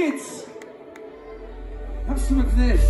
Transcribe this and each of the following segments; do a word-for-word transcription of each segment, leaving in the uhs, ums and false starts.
kids. Have some of this.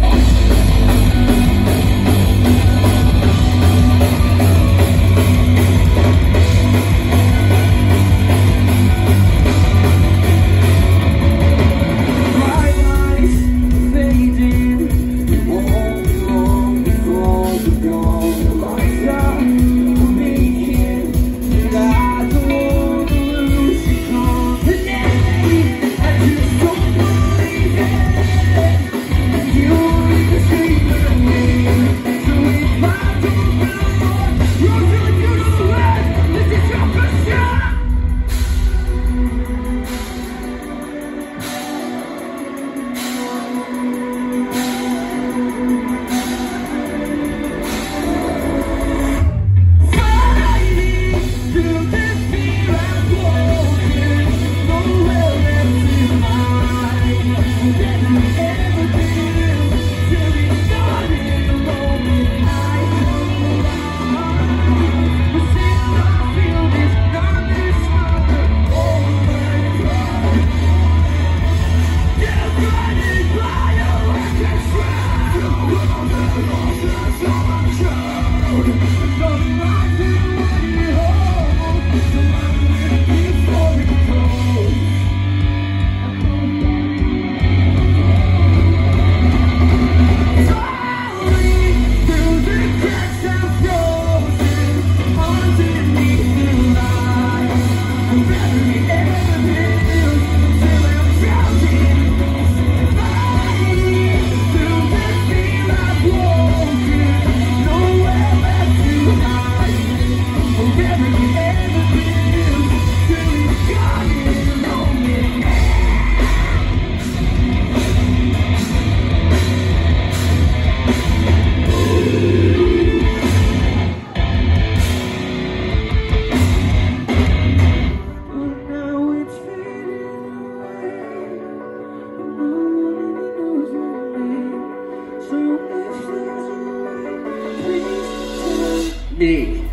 Me.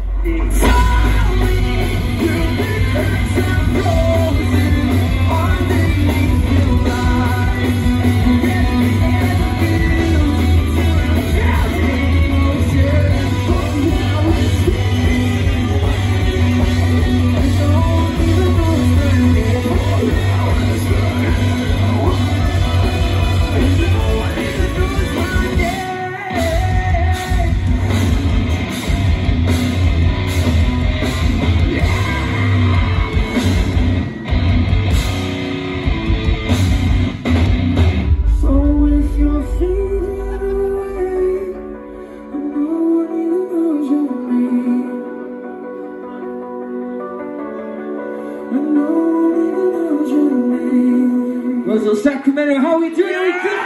Sacramento, how are we doing? Are we good?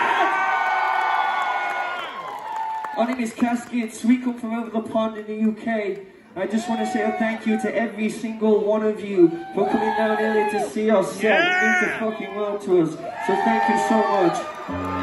My name is Cascades. We come from over the pond in the U K. I just want to say a thank you to every single one of you for coming down early to see us. Yeah. It means the fucking world to us. So thank you so much.